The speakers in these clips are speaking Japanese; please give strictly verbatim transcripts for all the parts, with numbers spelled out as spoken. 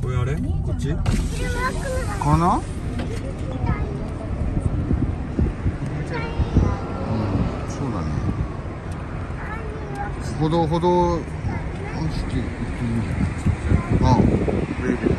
これあれ？こっち？ この？うん、そうだね。歩道歩道走って行っていいんじゃない？あ、ベイビー。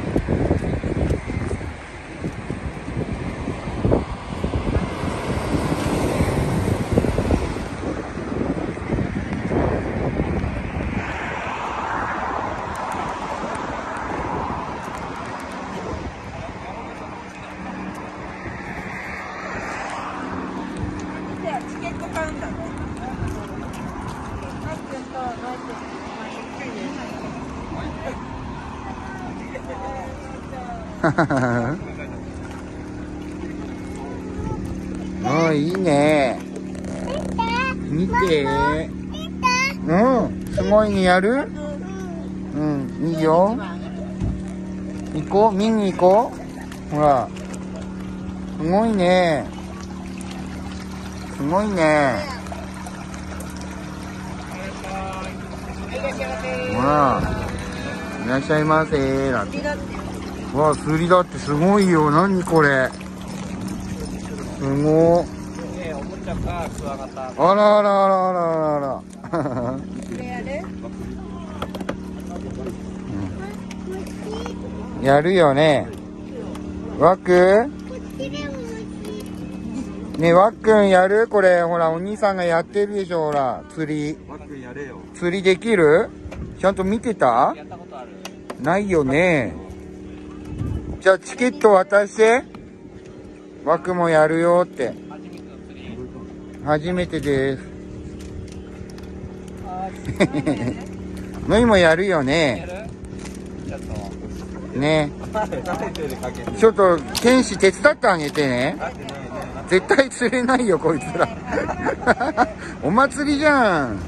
おー、いいね。見て。うん、すごいね。やる？うん、いいよ。行こう、見に行こう。ほら。すごいね。すごいね。ほら。いらっしゃいませー。だって。わあ、釣りだってすごいよ。何これ。すごい。あらあらあらあらあら。これやる？うん、やるよね。わっくん？ねえ、わっくんやる？これ、ほら、お兄さんがやってるでしょ、ほら、釣り。わっくんやれよ。釣りできる？ちゃんと見てた？やったことある？ないよね。じゃあ、チケット渡して。わっくんもやるよって。初めてです。のいもやるよね。ね。ちょっと、天使手伝ってあげてね。絶対釣れないよ、こいつら。お祭りじゃん。ね。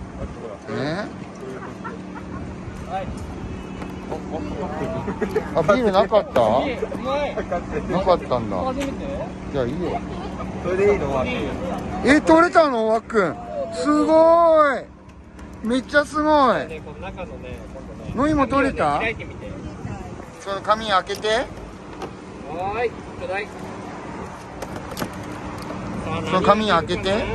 あ、ビールなかった？なかったんだ。じゃあいいよ。それでいいの？わっくん。え、取れたの？わっくん。すごい。めっちゃすごい。のいも取れた？その紙開けて。はい。その紙開けて。はい、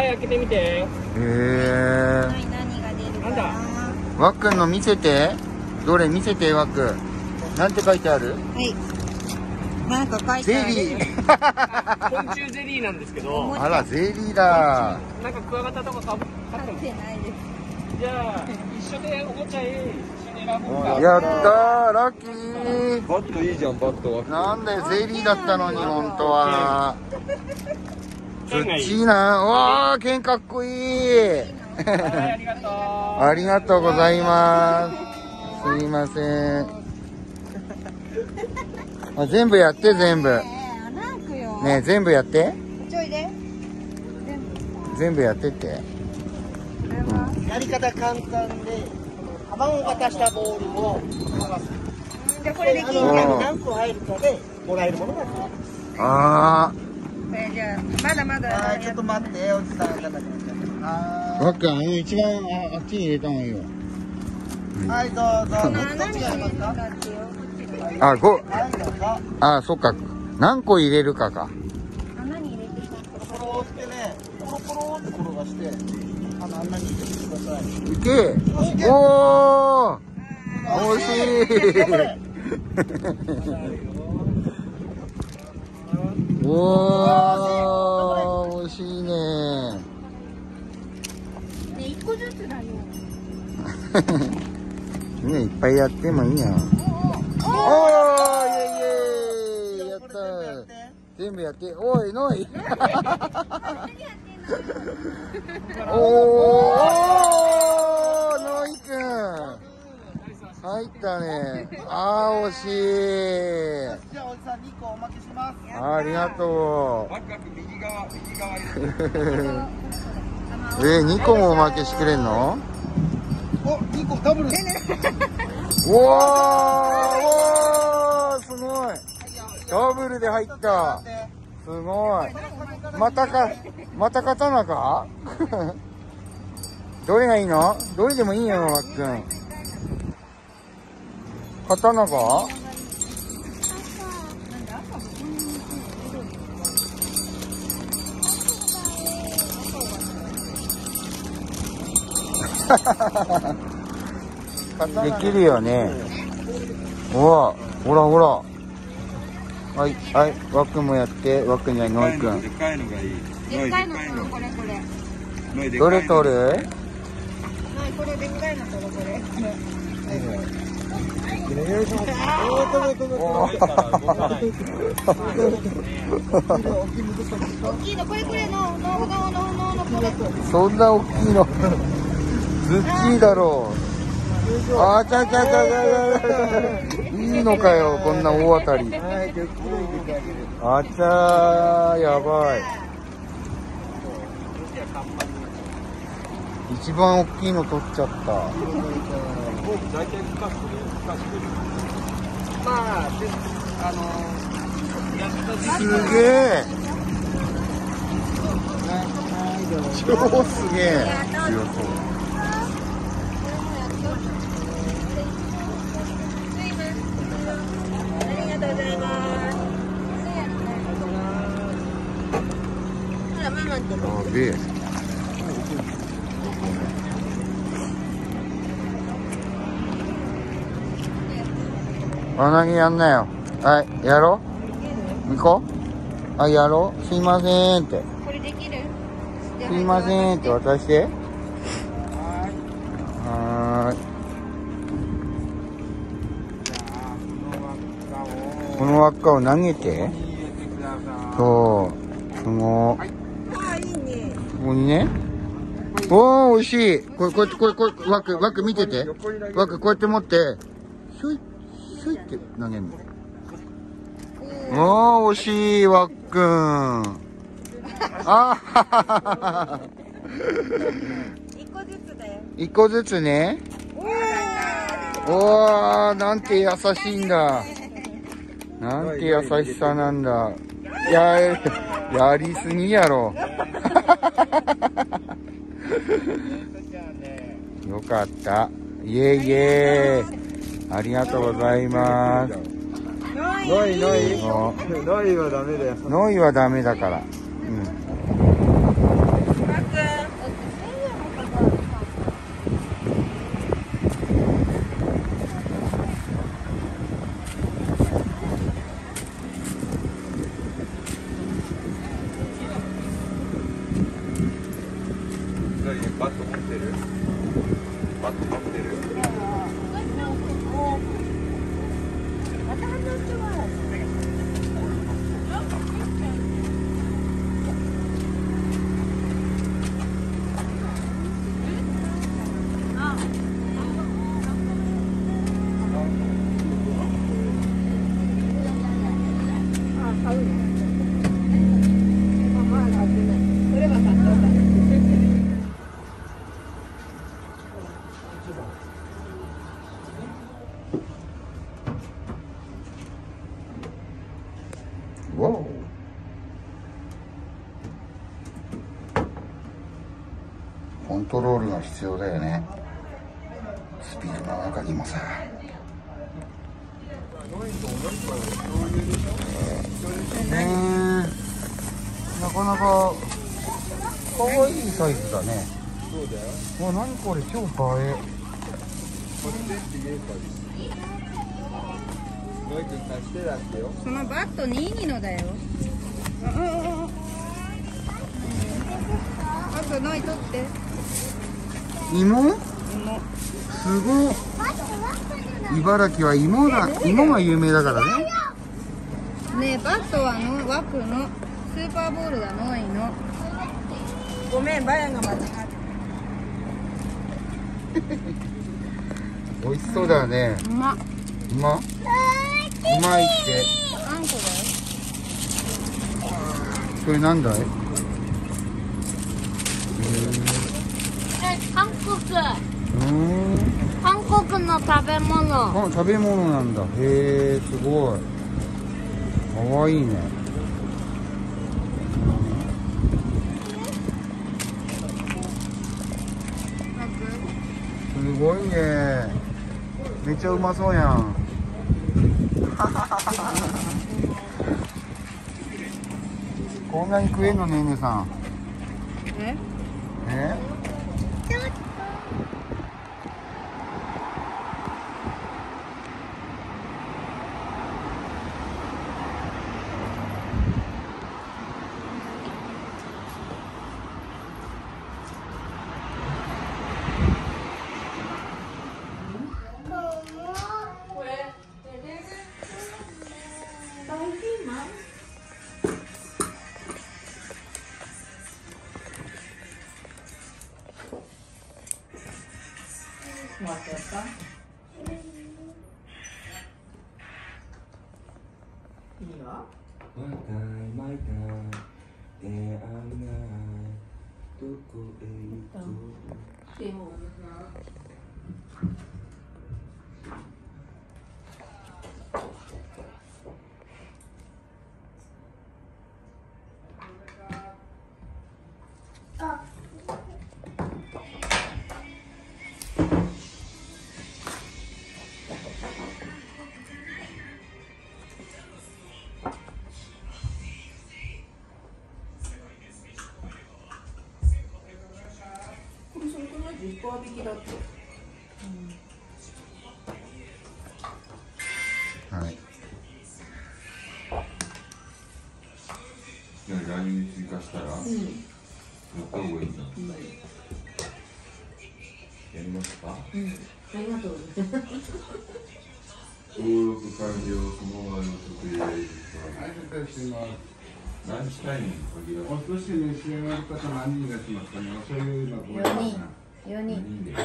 開けてみて。へえ。何が出るかな。わっくんの見せて。どれ見せて、わっくん。なんて書いてある？はい。なんか書いてある。ゼリー。 昆虫ゼリーなんですけど。 あら、ゼリーだ。 なんかクワガタとかかぶってないです。じゃあ一緒でおもちゃ一緒に選ぼうか。 やったー、ラッキー。 バットいいじゃん、バット。 なんでゼリーだったのに、本当は。そっちな。わあ、剣かっこいい。 ありがとう。 ありがとうございます。すいません。あ、全部やって、全部。ねえ、全部やって。全部やってって。 やり方簡単で、幅を渡したボールを回す。じゃあこれで金額何個入るかでもらえるものがあります。 ああ。 じゃあまだまだ。はい、ちょっと待って、おじさん方。 わっくん、あの一番あっちに入れた方がいいよ。 はい、どうぞ。どっちがありますか？ あ、ご。あ、そっか。何個入れるかか。 穴に入れてください。これを押してね、コロコロって転がして、あの穴に入れてください。 いけ。おお。惜しい。おお、惜しいね。 ね、一個ずつだよ。 ね、いっぱいやってもいいやん。おー、イエイイエイ、やったー。全部やって、おい、のい。おー、のいくん。入ったね。あー、惜しい。 じゃあ、おじさんにこおまけします。 ありがとう。 ワクワク右側、右側入れて。え、にこもおまけしてくれんの？ お、にこダブル。 おー、おー、すごい。ダブルで入った。すごい。またか、また刀か？どれがいいの？どれでもいいよ、わっくん。 刀ができるよね。うわ、ほらほら。はい、はい、ワックもやって、ワックにはノイくん。 でかいのがいい。 でっかいのこれこれこれ。 どれ取る？ はい、これでっかいのこれこれ。 よいしょ。おー、飛ぶ飛ぶ大きいのこれこれののののののこれ。 そんな大きいの。ズッキーだろう。あーちゃちゃちゃちゃちゃ。いいのかよ、こんな大当たり。 はい、じゃあ、袋入れてあげる。 あちゃー、やばい。一番大きいの取っちゃった。 まあ、であのやった時すげえ。超すげえ。強そう。 ありがとうございます。ほらママって。 やべえ。輪投げやんなよ。はい、やろう。行こう。はい、やろう。すいませんって。 これできる？ すいませんって渡して。はーい。この輪っかを投げて。そう。すごい。 ああ、いいね。 ここにね。おー、美味しい。これ、これ、これ、これ、ワク、ワク見てて。ワク、こうやって持って、ひょい、ひょいって投げるの。おー、惜しい、ワックン。あははは。 一個ずつだよ。 一個ずつね。おー、なんて優しいんだ。なんて優しさなんだ。や、やりすぎやろ。よかった。イエイイエーイ。ありがとうございます。 ノイノイノイはダメだよ。 ノイはダメだから。うん。 バット持ってる？バット持ってる？ わお。コントロールが必要だよね。スピードの中にもさ。ねえ、なかなか可愛いサイズだね。 そうだよ。 わ、何これ、超映え。 これでって言えばいい。ノイ君貸してだってよ。 そのバットにいいのだよ。ああああ。あとノイ取って。 芋？すごい。茨城は芋が、芋が有名だからね。 ねえ、バットはの枠のスーパーボールがノイの。ごめん、バヤが間違って。 美味しそうだよね。 うま。 うま？うまいって。 あんこそれなんだい？ 韓国。 うーん。 韓国の食べ物。 あ、食べ物なんだ。へえ、すごい。かわいいね。すごいね。めっちゃうまそうやん。 こんなに食えんのねねさん。 ええはい。 じゃあ ライン に追加したら、うん、やった方がいいじゃん。うん、やりますか？うん、ありがとうございます。登録完了、そのままの特例。はい、紹介してます。ランチタイムに限らず。お寿司召し上がる方何人いらっしゃいますかね。お醤油のご用意かな。よにん。よにんで。はい。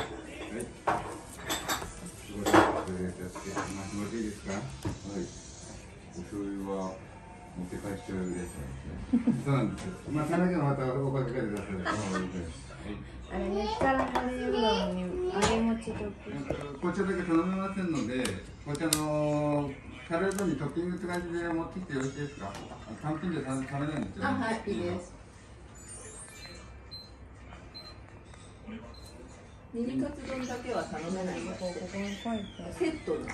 ご紹介いたしてよろしいですか。はい。お醤油は持って帰っちゃうやつなんですね。そうなんですよ。まあ、さらにまたお声かけてください。 あれ、激辛カレーうどんに揚げ餅と紅茶だけ頼めませんので、紅茶のカレーうどんにトッピングって感じで持ってきてよろしいですか。単品で食べないんですよ。 あ、はい、いいです。ミニカツ丼だけは頼めない。ここに書いてある。セットの。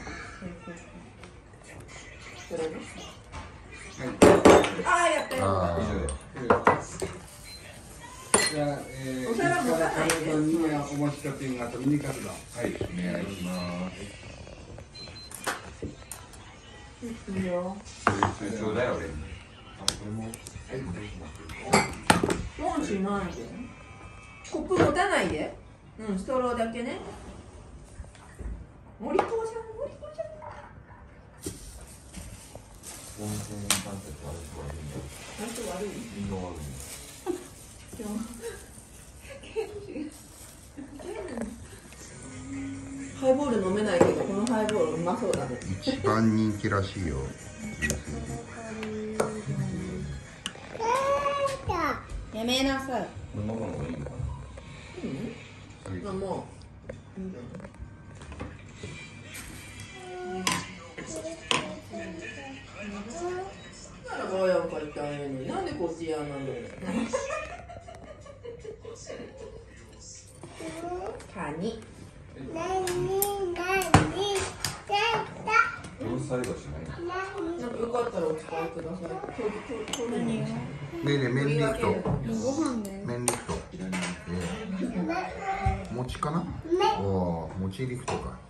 これです。ああ、やったよ。 じゃあ、えー、お皿もカレー丼にお持ちトッピングあとミニカツ丼。はい、お願いします。いいよ。ちょうだい俺に。あ、これも。はい。 もうしないで。コップ持たないで。うん、ストローだけね。森子じゃん、森子じゃん。温泉関節悪い。悪い。みんな悪い。ハイボール飲めないけど、このハイボールうまそうだね。 一番人気らしいよ。 やめなさい。 このままがいいのかな。 うん。もう。いいんじゃない。なら親を借りてあげるのに、なんでこっちやんなんだよ。カニ。何何どうされはしない。 なんかよかったらお使いください。何が？ ねえねえ、麺リフト。 ご飯ね。 麺リフト。餅かな？おお、餅リフトか。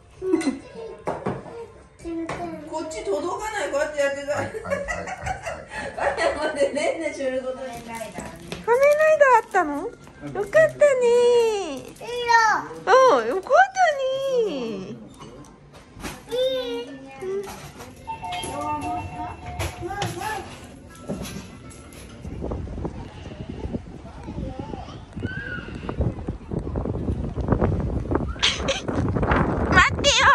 こっち届かない、こうやってやってた。はいはいはいはい。あやまでねんねすることに。仮面ライダーあったの？よかったね。いいよ。うん、よかったね。待ってよ。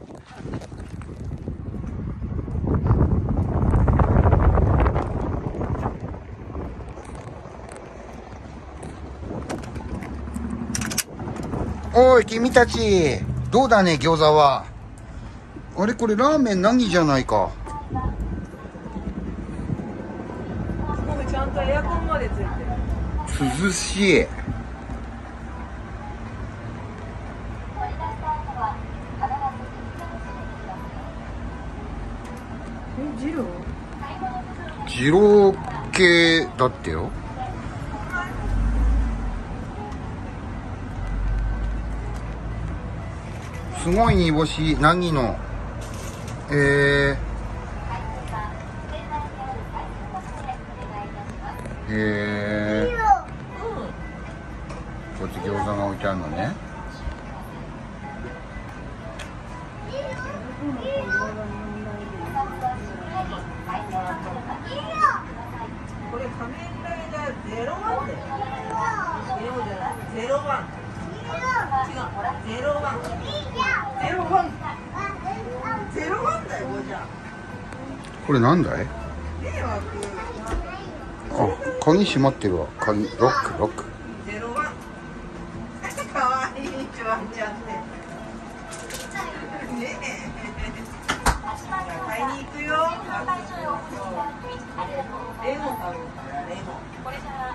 おい君たち、どうだね餃子は。あれこれラーメン何じゃないか。 ちゃんとエアコンまでついてる。 涼しい。 え、ジロー？ 二郎系だってよ。すごい煮干し、何のえー、えー、こっち餃子が置いてあるのね。 これ仮面ライダーゼロワンだよ。ゼロワン。違う。ゼロワン。ゼロワン。ゼロワンだよ、じゃあ。 これなんだい？ 迷惑。 あ、鍵閉まってるわ。鍵、ロック、ロック。 ゼロワン。かわいい、ちわんちゃんって。ねえ。買いに行くよ。レモン買うから、レモン。